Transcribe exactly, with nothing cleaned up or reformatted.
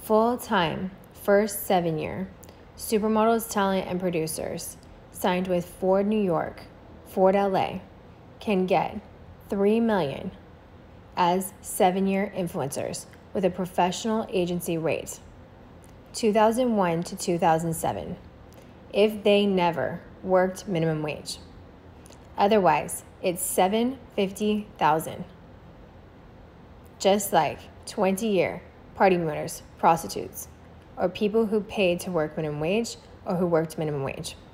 Full-time, first seven-year, supermodels, talent, and producers signed with Ford New York, Ford L A, can get three million dollars as seven-year influencers with a professional agency rate, two thousand one to two thousand seven, if they never worked minimum wage. Otherwise, it's seven hundred fifty thousand dollars. Just like twenty-year party mooners, prostitutes, or people who paid to work minimum wage or who worked minimum wage.